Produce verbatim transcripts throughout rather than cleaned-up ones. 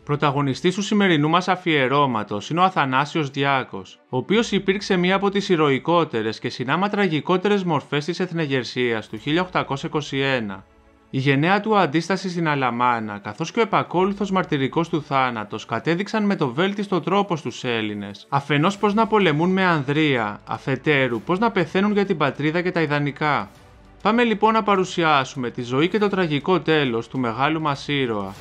Πρωταγωνιστής του σημερινού μας αφιερώματος είναι ο Αθανάσιος Διάκος, ο οποίος υπήρξε μία από τις ηρωικότερες και συνάμα τραγικότερες μορφές της εθνεγερσίας του χίλια οκτακόσια είκοσι ένα. Η γενναία του αντίσταση στην Αλαμάνα, καθώς και ο επακόλουθος μαρτυρικός του θάνατος κατέδειξαν με το βέλτιστο τρόπο στους Έλληνες, αφενός πώς να πολεμούν με ανδρεία, αφετέρου πώς να πεθαίνουν για την πατρίδα και τα ιδανικά. Πάμε λοιπόν να παρουσιάσουμε τη ζωή και το τραγικό τέλος του μεγάλου μας ήρωα.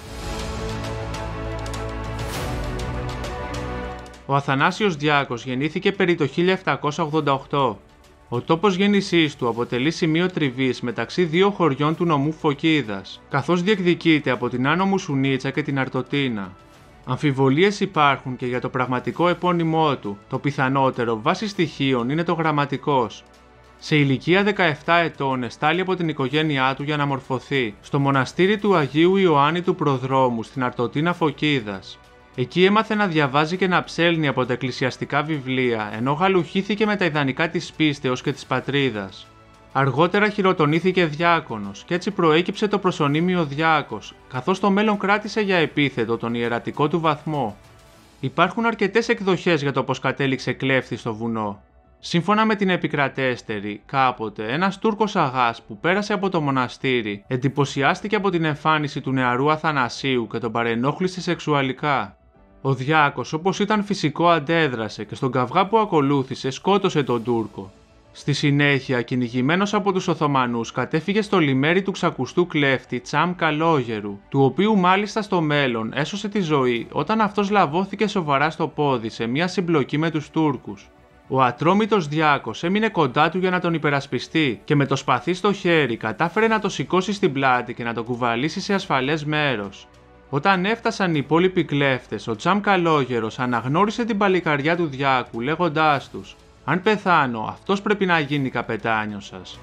Ο Αθανάσιος Διάκος γεννήθηκε περί το χίλια επτακόσια ογδόντα οκτώ. Ο τόπος γέννησής του αποτελεί σημείο τριβής μεταξύ δύο χωριών του νομού Φωκίδας, καθώς διεκδικείται από την Άνω Μουσουνίτσα και την Αρτοτίνα. Αμφιβολίες υπάρχουν και για το πραγματικό επώνυμό του, το πιθανότερο βάσει στοιχείων είναι το γραμματικός. Σε ηλικία δεκαεπτά ετών εστάλει από την οικογένειά του για να μορφωθεί στο μοναστήρι του Αγίου Ιωάννη του Προδρόμου στην Αρτοτίνα Φωκίδας. Εκεί έμαθε να διαβάζει και να ψέλνει από τα εκκλησιαστικά βιβλία, ενώ γαλουχήθηκε με τα ιδανικά της πίστεως και της πατρίδας. Αργότερα χειροτονήθηκε διάκονος και έτσι προέκυψε το προσωνύμιο Διάκος, καθώς το μέλλον κράτησε για επίθετο τον ιερατικό του βαθμό. Υπάρχουν αρκετές εκδοχές για το πώς κατέληξε κλέφτη στο βουνό. Σύμφωνα με την επικρατέστερη, κάποτε ένας Τούρκος αγάς που πέρασε από το μοναστήρι εντυπωσιάστηκε από την εμφάνιση του νεαρού Αθανασίου και τον παρενόχλησε σεξουαλικά. Ο Διάκος, όπως ήταν φυσικό, αντέδρασε και στον καυγά που ακολούθησε σκότωσε τον Τούρκο. Στη συνέχεια, κυνηγημένος από τους Οθωμανούς, κατέφυγε στο λιμέρι του ξακουστού κλέφτη Τσάμ Καλόγερου, του οποίου μάλιστα στο μέλλον έσωσε τη ζωή όταν αυτός λαβώθηκε σοβαρά στο πόδι σε μια συμπλοκή με τους Τούρκους. Ο ατρόμητος Διάκος έμεινε κοντά του για να τον υπερασπιστεί και με το σπαθί στο χέρι κατάφερε να το σηκώσει στην πλάτη και να το κουβαλήσει σε ασφαλές μέρος. Όταν έφτασαν οι υπόλοιποι κλέφτες, ο Τσάμ Καλόγερος αναγνώρισε την παλικαριά του Διάκου λέγοντάς τους «Αν πεθάνω, αυτός πρέπει να γίνει καπετάνιος σας».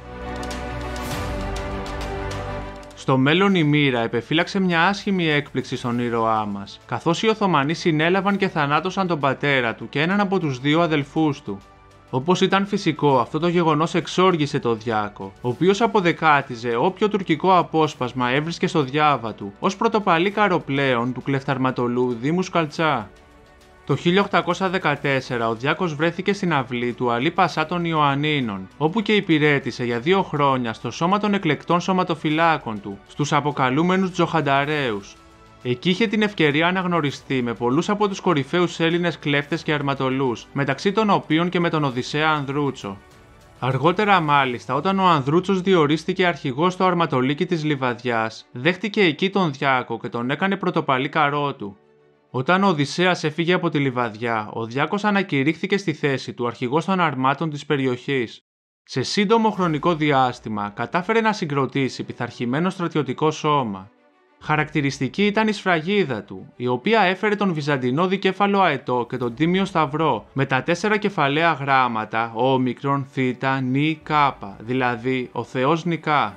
Στο μέλλον η μοίρα επεφύλαξε μια άσχημη έκπληξη στον ήρωά μας, καθώς οι Οθωμανοί συνέλαβαν και θανάτωσαν τον πατέρα του και έναν από τους δύο αδελφούς του. Όπως ήταν φυσικό, αυτό το γεγονός εξόργησε τον Διάκο, ο οποίος αποδεκάτιζε όποιο τουρκικό απόσπασμα έβρισκε στο διάβα του, ως πρωτοπαλίκαρο πλέον του κλεφταρματολού Δήμου Σκαλτσά. Το χίλια οκτακόσια δεκατέσσερα ο Διάκος βρέθηκε στην αυλή του Αλή Πασά των Ιωαννίνων, όπου και υπηρέτησε για δύο χρόνια στο σώμα των εκλεκτών σωματοφυλάκων του, στους αποκαλούμενους Τζοχανταρέους. Εκεί είχε την ευκαιρία να γνωριστεί με πολλούς από τους κορυφαίους Έλληνες κλέφτες και αρματολούς, μεταξύ των οποίων και με τον Οδυσσέα Ανδρούτσο. Αργότερα μάλιστα, όταν ο Ανδρούτσος διορίστηκε αρχηγός στο αρματολίκι της Λιβαδιάς, δέχτηκε εκεί τον Διάκο και τον έκανε πρωτοπαλίκαρό του. Όταν ο Οδυσσέας έφυγε από τη Λιβαδιά, ο Διάκος ανακηρύχθηκε στη θέση του αρχηγός των αρμάτων της περιοχής. Σε σύντομο χρονικό διάστημα κατάφερε να συγκροτήσει πειθαρχημένο στρατιωτικό σώμα. Χαρακτηριστική ήταν η σφραγίδα του, η οποία έφερε τον βυζαντινό δικέφαλο αετό και τον τίμιο σταυρό με τα τέσσερα κεφαλαία γράμματα όμικρον, θήτα, νι, κάπα, δηλαδή ο Θεός νικά.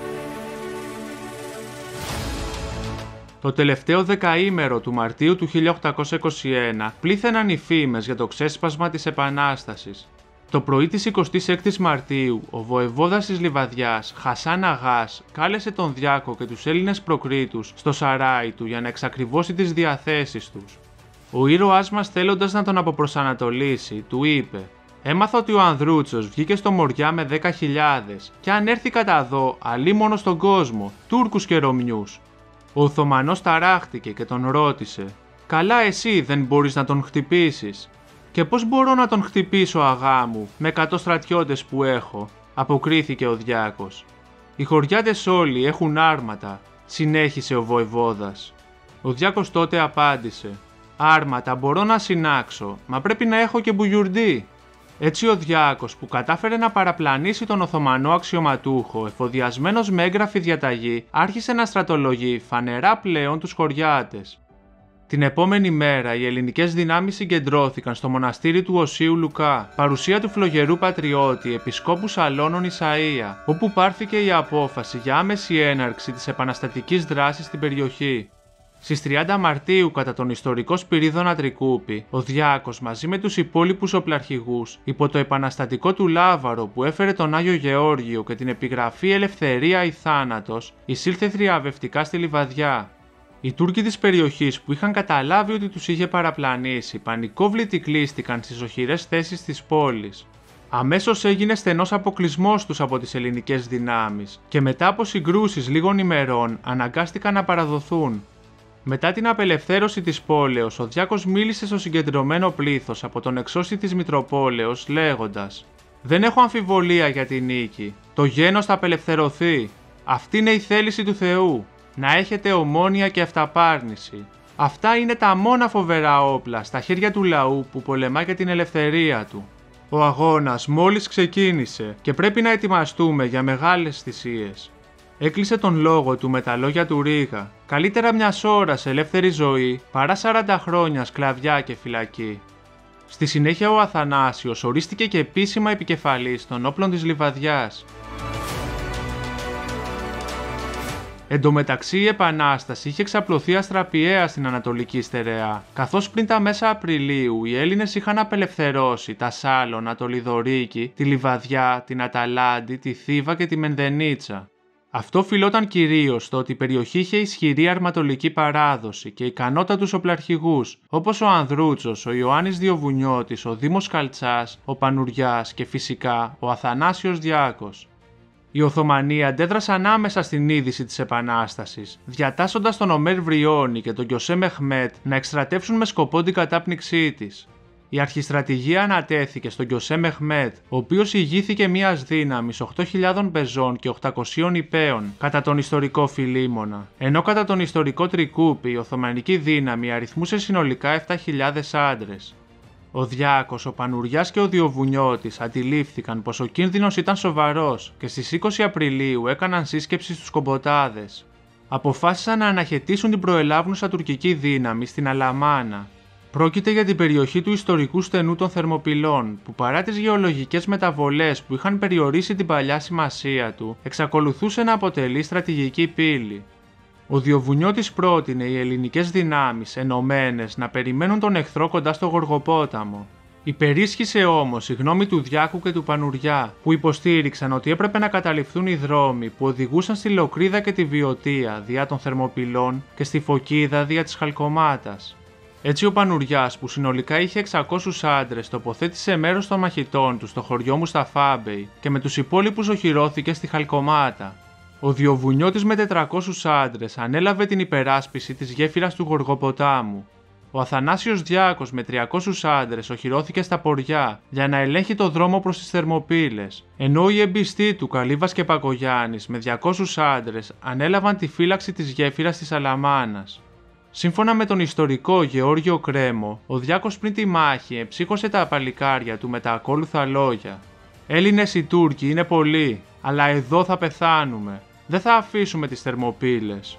Το τελευταίο δεκαήμερο του Μαρτίου του χίλια οκτακόσια είκοσι ένα πλήθαιναν οι φήμες για το ξέσπασμα της Επανάστασης. Το πρωί της εικοστής έκτης Μαρτίου, ο βοεβόδας της Λιβαδιάς, Χασάν Αγάς, κάλεσε τον Διάκο και τους Έλληνες προκρίτους στο σαράι του για να εξακριβώσει τις διαθέσεις τους. Ο ήρωάς μας, θέλοντας να τον αποπροσανατολίσει, του είπε «Έμαθα ότι ο Ανδρούτσος βγήκε στο Μοριά με δέκα χιλιάδες και αν έρθει κατά δω, αλίμονο στον κόσμο, Τούρκους και Ρωμιούς». Ο Οθωμανός ταράχτηκε και τον ρώτησε «Καλά εσύ δεν μπορείς να τον χτυπήσεις?» «Και πώς μπορώ να τον χτυπήσω, αγά μου, με εκατό στρατιώτες που έχω», αποκρίθηκε ο Διάκος. «Οι χωριάτες όλοι έχουν άρματα», συνέχισε ο βοεβόδας. Ο Διάκος τότε απάντησε «Άρματα μπορώ να συνάξω, μα πρέπει να έχω και μπουγιουρντί». Έτσι ο Διάκος, που κατάφερε να παραπλανήσει τον Οθωμανό αξιωματούχο εφοδιασμένος με έγγραφη διαταγή, άρχισε να στρατολογεί φανερά πλέον τους χωριάτες. Την επόμενη μέρα οι ελληνικές δυνάμεις συγκεντρώθηκαν στο μοναστήρι του Οσίου Λουκά, παρουσία του φλογερού πατριώτη επισκόπου Σαλώνων Ισαΐα, όπου πάρθηκε η απόφαση για άμεση έναρξη της επαναστατικής δράσης στην περιοχή. Στις τριάντα Μαρτίου, κατά τον ιστορικό Σπυρίδωνα Τρικούπη, ο Διάκος μαζί με τους υπόλοιπους οπλαρχηγούς, υπό το επαναστατικό του λάβαρο που έφερε τον Άγιο Γεώργιο και την επιγραφή «Ελευθερία ή θάνατος», εισήλθε θριαβευτικά στη Λιβαδιά. Οι Τούρκοι της περιοχής που είχαν καταλάβει ότι τους είχε παραπλανήσει, πανικόβλητοι κλείστηκαν στις οχυρές θέσεις της πόλης. Αμέσως έγινε στενός αποκλεισμός τους από τις ελληνικές δυνάμεις και μετά από συγκρούσεις λίγων ημερών αναγκάστηκαν να παραδοθούν. Μετά την απελευθέρωση της πόλεως, ο Διάκος μίλησε στο συγκεντρωμένο πλήθος από τον εξώστη της Μητροπόλεως λέγοντας «Δεν έχω αμφιβολία για την νίκη. Το γένος θα απελευθερωθεί. Αυτή είναι η θέληση του Θεού. Να έχετε ομόνοια και αυταπάρνηση. Αυτά είναι τα μόνα φοβερά όπλα στα χέρια του λαού που πολεμά για την ελευθερία του. Ο αγώνας μόλις ξεκίνησε και πρέπει να ετοιμαστούμε για μεγάλες θυσίες». Έκλεισε τον λόγο του με τα λόγια του Ρήγα «Καλύτερα μιας ώρας ελεύθερη ζωή παρά σαράντα χρόνια σκλαβιά και φυλακή». Στη συνέχεια ο Αθανάσιος ορίστηκε και επίσημα επικεφαλής των όπλων της Λιβαδιάς. Εν τω μεταξύ η Επανάσταση είχε εξαπλωθεί αστραπιαία στην Ανατολική Στερεά, καθώς πριν τα μέσα Απριλίου οι Έλληνες είχαν απελευθερώσει τα Σάλωνα, το Λιδωρίκι, τη Λιβαδιά, την Αταλάντη, τη Θήβα και τη Μενδενίτσα. Αυτό οφειλόταν κυρίως στο ότι η περιοχή είχε ισχυρή αρματολική παράδοση και ικανότατους οπλαρχηγούς, όπως ο Ανδρούτσος, ο Ιωάννης Διοβουνιώτης, ο Δήμος Καλτσάς, ο Πανουριάς και φυσικά ο Αθανάσιος Διάκος. Οι Οθωμανοί αντέδρασαν άμεσα στην είδηση της Επανάστασης, διατάσσοντας τον Ομέρ Βριώνη και τον Κιωσέ Μεχμέτ να εκστρατεύσουν με σκοπό την κατάπνιξή της. Η αρχιστρατηγία ανατέθηκε στον Κιωσέ Μεχμέτ, ο οποίος ηγήθηκε μιας δύναμης οκτώ χιλιάδων πεζών και οκτακοσίων υπέων κατά τον ιστορικό Φιλίμωνα, ενώ κατά τον ιστορικό Τρικούπη η Οθωμανική δύναμη αριθμούσε συνολικά επτά χιλιάδες άντρες. Ο Διάκος, ο Πανουριάς και ο Διοβουνιώτης αντιλήφθηκαν πως ο κίνδυνος ήταν σοβαρός και στις είκοσι Απριλίου έκαναν σύσκεψη στους Κομποτάδες. Αποφάσισαν να αναχαιτήσουν την προελάβνουσα τουρκική δύναμη στην Αλαμάνα. Πρόκειται για την περιοχή του ιστορικού στενού των Θερμοπυλών, που παρά τις γεωλογικές μεταβολές που είχαν περιορίσει την παλιά σημασία του, εξακολουθούσε να αποτελεί στρατηγική πύλη. Ο Διοβουνιώτης πρότεινε οι ελληνικές δυνάμεις ενωμένες να περιμένουν τον εχθρό κοντά στο Γοργοπόταμο. Υπερίσχυσε όμως η γνώμη του Διάκου και του Πανουριά, που υποστήριξαν ότι έπρεπε να καταληφθούν οι δρόμοι που οδηγούσαν στη Λοκρίδα και τη Βιωτία διά των Θερμοπυλών και στη Φωκίδα διά της Χαλκομάτας. Έτσι ο Πανουριάς, που συνολικά είχε εξακόσιους άντρες, τοποθέτησε μέρος των μαχητών του στο χωριό Μουσταφάμπεϊ και με τους υπόλοιπους οχυρώθηκε στη Χαλκομάτα. Ο Διοβουνιώτης με τετρακόσιους άντρες ανέλαβε την υπεράσπιση της γέφυρας του Γοργοποτάμου. Ο Αθανάσιος Διάκος με τριακόσιους άντρες οχυρώθηκε στα Ποριά για να ελέγχει το δρόμο προς τις Θερμοπύλες, ενώ οι εμπιστοί του Καλύβας και Πακογιάννης με διακόσιους άντρες ανέλαβαν τη φύλαξη της γέφυρας της Αλαμάνας. Σύμφωνα με τον ιστορικό Γεώργιο Κρέμο, ο Διάκος πριν τη μάχη εψύχωσε τα παλικάρια του με τα ακόλουθα λόγια. «Έλληνες οι Τούρκοι είναι πολλοί, αλλά εδώ θα πεθάνουμε. Δεν θα αφήσουμε τις Θερμοπύλες».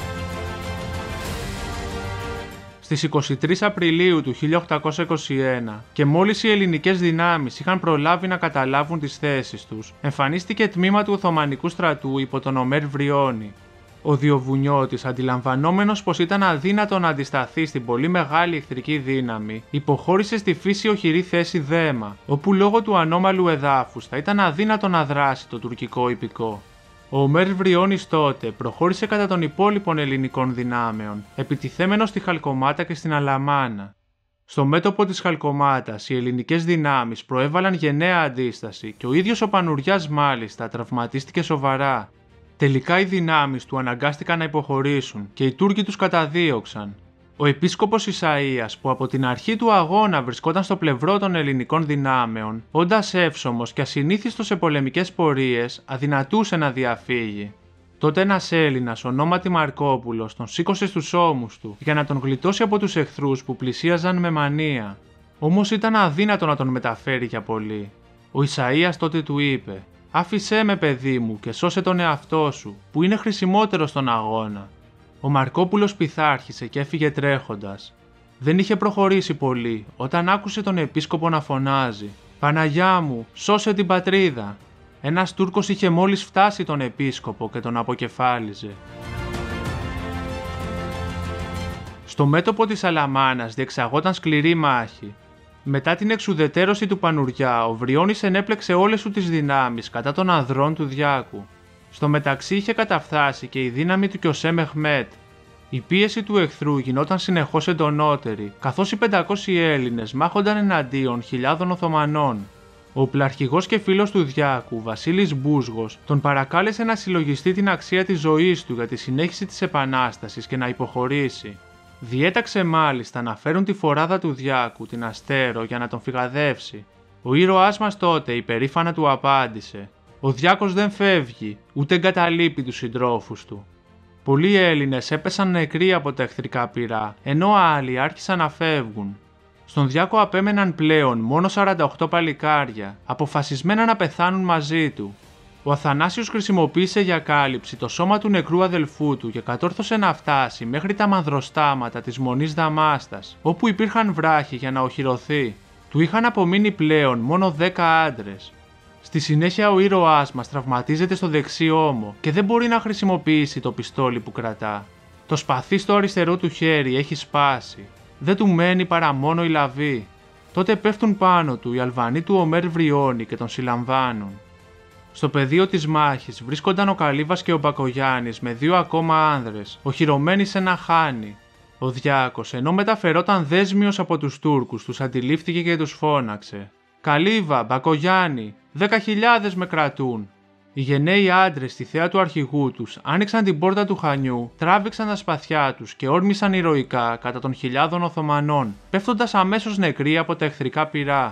Στις είκοσι τρεις Απριλίου του χίλια οκτακόσια είκοσι ένα και μόλις οι ελληνικές δυνάμεις είχαν προλάβει να καταλάβουν τις θέσεις τους, εμφανίστηκε τμήμα του Οθωμανικού στρατού υπό τον Ομέρ Βριώνη. Ο Διοβουνιώτης, αντιλαμβανόμενος πως ήταν αδύνατο να αντισταθεί στην πολύ μεγάλη εχθρική δύναμη, υποχώρησε στη φύση οχυρή θέση Δέμα, όπου λόγω του ανώμαλου εδάφους θα ήταν αδύνατο να δράσει το τουρκικό ιππικό. Ο Ομέρ Βριώνης τότε προχώρησε κατά των υπόλοιπων ελληνικών δυνάμεων, επιτιθέμενος στη Χαλκομάτα και στην Αλαμάνα. Στο μέτωπο της Χαλκομάτας οι ελληνικές δυνάμεις προέβαλαν γενναία αντίσταση και ο ίδιος ο Πανουριάς μάλιστα τραυματίστηκε σοβαρά. Τελικά οι δυνάμεις του αναγκάστηκαν να υποχωρήσουν και οι Τούρκοι τους καταδίωξαν. Ο επίσκοπος Ισαΐας, που από την αρχή του αγώνα βρισκόταν στο πλευρό των ελληνικών δυνάμεων, όντας εύσωμος και ασυνήθιστος σε πολεμικές πορείες, αδυνατούσε να διαφύγει. Τότε ένας Έλληνας, ονόματι Μαρκόπουλος, τον σήκωσε στους ώμους του για να τον γλιτώσει από τους εχθρούς που πλησίαζαν με μανία. Όμως ήταν αδύνατο να τον μεταφέρει για πολύ. Ο Ισαΐας τότε του είπε: «Άφησέ με, παιδί μου, και σώσε τον εαυτό σου, που είναι χρησιμότερο στον αγώνα». Ο Μαρκόπουλος πειθάρχησε και έφυγε τρέχοντας. Δεν είχε προχωρήσει πολύ όταν άκουσε τον επίσκοπο να φωνάζει: «Παναγιά μου, σώσε την πατρίδα». Ένας Τούρκος είχε μόλις φτάσει τον επίσκοπο και τον αποκεφάλιζε. Στο μέτωπο της Αλαμάνας διεξαγόταν σκληρή μάχη. Μετά την εξουδετερώση του Πανουριά, ο Βριώνης ενέπλεξε όλες του τις δυνάμεις κατά των ανδρών του Διάκου. Στο μεταξύ είχε καταφθάσει και η δύναμη του Κιωσέ Μεχμέτ. Η πίεση του εχθρού γινόταν συνεχώς εντονότερη, καθώς οι πεντακόσιοι Έλληνες μάχονταν εναντίον χιλιάδων Οθωμανών. Ο πλαρχηγός και φίλος του Διάκου, Βασίλης Μπούσγος, τον παρακάλεσε να συλλογιστεί την αξία της ζωής του για τη συνέχιση της Επανάστασης και να υποχωρήσει. Διέταξε μάλιστα να φέρουν τη φοράδα του Διάκου, την Αστέρο, για να τον φυγαδεύσει. Ο ήρωάς μας τότε υπερήφανα του απάντησε: «Ο Διάκος δεν φεύγει, ούτε εγκαταλείπει τους συντρόφους του». Πολλοί Έλληνες έπεσαν νεκροί από τα εχθρικά πυρά, ενώ άλλοι άρχισαν να φεύγουν. Στον Διάκο απέμεναν πλέον μόνο σαράντα οκτώ παλικάρια, αποφασισμένα να πεθάνουν μαζί του. Ο Αθανάσιος χρησιμοποίησε για κάλυψη το σώμα του νεκρού αδελφού του και κατόρθωσε να φτάσει μέχρι τα μανδροστάματα της Μονής Δαμάστας, όπου υπήρχαν βράχοι για να οχυρωθεί. Του είχαν απομείνει πλέον μόνο δέκα άντρες. Στη συνέχεια ο ήρωάς μας τραυματίζεται στο δεξί ώμο και δεν μπορεί να χρησιμοποιήσει το πιστόλι που κρατά. Το σπαθί στο αριστερό του χέρι έχει σπάσει. Δεν του μένει παρά μόνο η λαβή. Τότε πέφτουν πάνω του οι Αλβανοί του Ομέρ Βριώνη και τον συλλαμβάνουν. Στο πεδίο της μάχης βρίσκονταν ο Καλύβας και ο Μπακογιάννης με δύο ακόμα άνδρες, οχυρωμένοι σε ένα χάνι. Ο Διάκος, ενώ μεταφερόταν δέσμιος από τους Τούρκους, τους αντιλήφθηκε και τους φώναξε: «Καλύβα, Μπακογιάννη, δέκα χιλιάδες με κρατούν». Οι γενναίοι άντρες στη θέα του αρχηγού τους άνοιξαν την πόρτα του χανιού, τράβηξαν τα σπαθιά τους και όρμησαν ηρωικά κατά των χιλιάδων Οθωμανών, πέφτοντας αμέσως νεκροί από τα εχθρικά πυρά.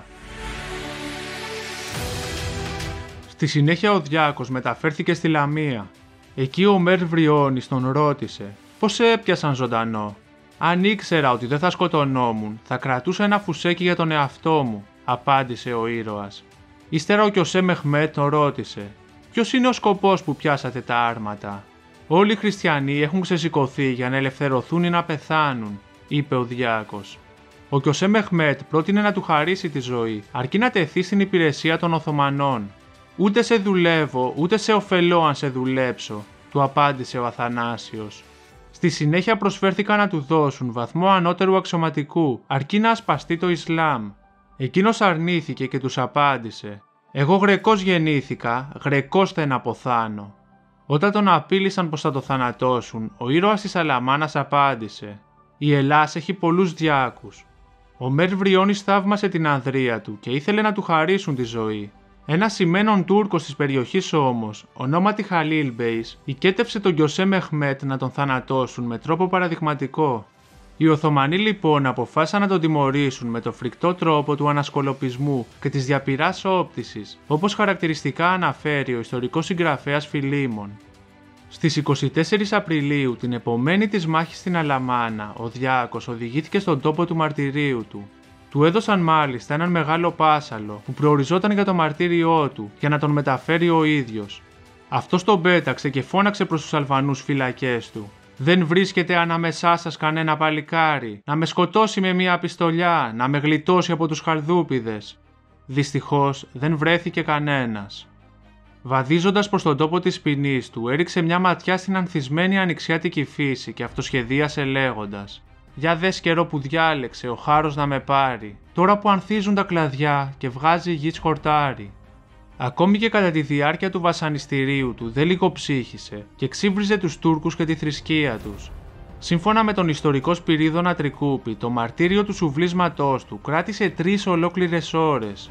Στη συνέχεια ο Διάκος μεταφέρθηκε στη Λαμία. Εκεί ο Ομέρ Βριώνης τον ρώτησε: «Πώς σε έπιασαν ζωντανό?» «Αν ήξερα ότι δεν θα σκοτωνόμουν, θα κρατούσα ένα φουσέκι για τον εαυτό μου», απάντησε ο ήρωας. Ύστερα ο Κιωσέ Μεχμέτ τον ρώτησε: «Ποιος είναι ο σκοπός που πιάσατε τα άρματα?» «Όλοι οι χριστιανοί έχουν ξεσηκωθεί για να ελευθερωθούν ή να πεθάνουν», είπε ο Διάκος. Ο Κιωσέ Μεχμέτ πρότεινε να του χαρίσει τη ζωή, αρκεί να τεθεί στην υπηρεσία των Οθωμανών. «Ούτε σε δουλεύω, ούτε σε ωφελώ αν σε δουλέψω», του απάντησε ο Αθανάσιος. Στη συνέχεια προσφέρθηκαν να του δώσουν βαθμό ανώτερου αξιωματικού, αρκεί να ασπαστεί το Ισλάμ. Εκείνος αρνήθηκε και τους απάντησε: «Εγώ Γρεκός γεννήθηκα, Γρεκός θα αποθάνω». Όταν τον απείλησαν πως θα το θανατώσουν, ο ήρωας της Αλαμάνας απάντησε: «Η Ελλάς έχει πολλούς Διάκους». Ο Μέρ Βριώνης θαύμασε την ανδρεία του και ήθελε να του χαρίσουν τη ζωή. Ένας σημαίνον Τούρκος της περιοχής όμως, ονόματι Χαλίλ Μπέις, οικέτευσε τον Κιωσέ Μεχμέτ να τον θανατώσουν με τρόπο παραδειγματικό. Οι Οθωμανοί λοιπόν αποφάσισαν να τον τιμωρήσουν με το φρικτό τρόπο του ανασκολοπισμού και της διαπυράς όπτισης, όπως χαρακτηριστικά αναφέρει ο ιστορικός συγγραφέας Φιλίμων. Στις εικοστή τέταρτη Απριλίου, την επομένη της μάχης στην Αλαμάνα, ο Διάκος οδηγήθηκε στον τόπο του μαρτυρίου του. Του έδωσαν μάλιστα έναν μεγάλο πάσαλο που προοριζόταν για το μαρτύριό του για να τον μεταφέρει ο ίδιος. Αυτός τον πέταξε και φώναξε προς τους Αλβανούς φυλακές του: «Δεν βρίσκεται ανάμεσά σας κανένα παλικάρι, να με σκοτώσει με μία πιστολιά, να με γλιτώσει από τους Χαλδούπιδες?» Δυστυχώς δεν βρέθηκε κανένας. Βαδίζοντας προς τον τόπο της ποινής του, έριξε μια ματιά στην ανθισμένη ανοιξιάτικη φύση και αυτοσχεδίασε λέγοντας: «Για δες καιρό που διάλεξε ο χάρος να με πάρει, τώρα που ανθίζουν τα κλαδιά και βγάζει η γη χορτάρι». Ακόμη και κατά τη διάρκεια του βασανιστηρίου του δεν λιγοψύχησε και ξύβριζε τους Τούρκους και τη θρησκεία τους. Σύμφωνα με τον ιστορικό Σπυρίδωνα Τρικούπη, το μαρτύριο του σουβλίσματός του κράτησε τρεις ολόκληρες ώρες.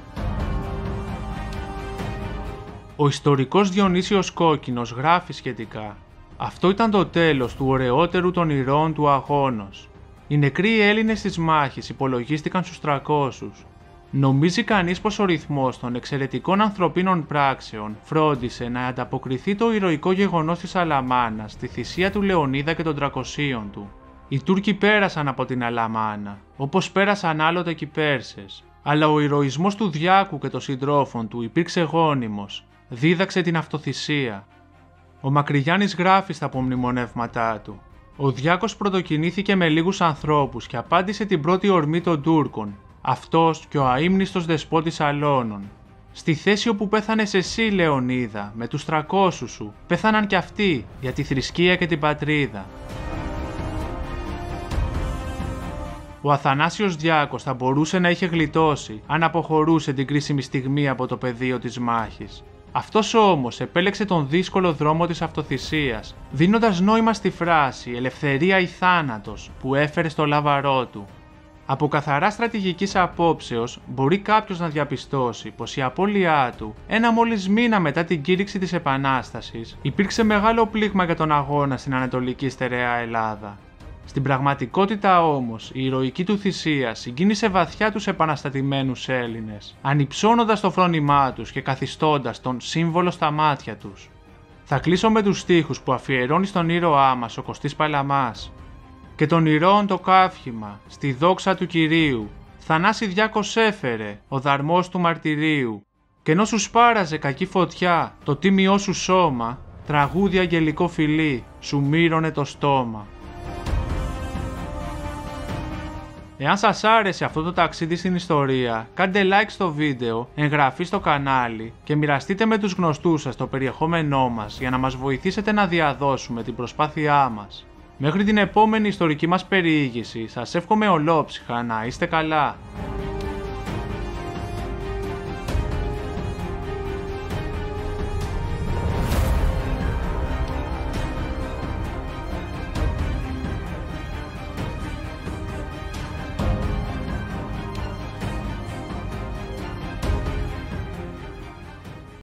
Ο ιστορικός Διονύσιος Κόκκινος γράφει σχετικά: «Αυτό ήταν το τέλος του ωραιότερου των ηρώων του αγώνος. Οι νεκροί Έλληνες της μάχης υπολογίστηκαν στους τριακόσιους. Νομίζει κανείς πως ο ρυθμός των εξαιρετικών ανθρωπίνων πράξεων φρόντισε να ανταποκριθεί το ηρωικό γεγονός της Αλαμάνας στη θυσία του Λεωνίδα και των τριακοσίων του. Οι Τούρκοι πέρασαν από την Αλαμάνα, όπως πέρασαν άλλοτε και οι Πέρσες, αλλά ο ηρωισμός του Διάκου και των συντρόφων του υπήρξε γόνιμος, δίδαξε την αυτοθυσία». Ο Μακρυγιάννης γράφει στα απομνημονεύματά του: «Ο Διάκος πρωτοκινήθηκε με λίγους ανθρώπους και απάντησε την πρώτη ορμή των Τούρκων, αυτός και ο αείμνηστος δεσπότης Αλώνων. Στη θέση όπου πέθανες εσύ, Λεωνίδα, με τους τρακόσους σου, πέθαναν κι αυτοί για τη θρησκεία και την πατρίδα». Ο Αθανάσιος Διάκος θα μπορούσε να είχε γλιτώσει αν αποχωρούσε την κρίσιμη στιγμή από το πεδίο της μάχης. Αυτός όμως επέλεξε τον δύσκολο δρόμο της αυτοθυσίας, δίνοντας νόημα στη φράση «ελευθερία ή θάνατος» που έφερε στο λάβαρό του. Από καθαρά στρατηγικής απόψεως, μπορεί κάποιος να διαπιστώσει πως η απώλειά του, ένα μόλις μήνα μετά την κήρυξη της Επανάστασης, υπήρξε μεγάλο πλήγμα για τον αγώνα στην Ανατολική στερεά Ελλάδα. Στην πραγματικότητα όμως, η ηρωική του θυσία συγκίνησε βαθιά τους επαναστατημένους Έλληνες, ανυψώνοντας το φρόνημά τους και καθιστώντας τον σύμβολο στα μάτια τους. Θα κλείσω με τους στίχους που αφιερώνει στον ήρωά μας ο Κωστής Παλαμάς. «Και των ηρώων το καύχημα, στη δόξα του Κυρίου, θανάση διάκος έφερε, ο δαρμός του μαρτυρίου, και ενώ σου σπάραζε κακή φωτιά, το τίμιό σου σώμα, τραγούδι αγγελικό φιλί, σου μύρωνε το στόμα». Εάν σας άρεσε αυτό το ταξίδι στην ιστορία, κάντε like στο βίντεο, εγγραφή στο κανάλι και μοιραστείτε με τους γνωστούς σας το περιεχόμενό μας για να μας βοηθήσετε να διαδώσουμε την προσπάθειά μας. Μέχρι την επόμενη ιστορική μας περιήγηση, σας εύχομαι ολόψυχα να είστε καλά.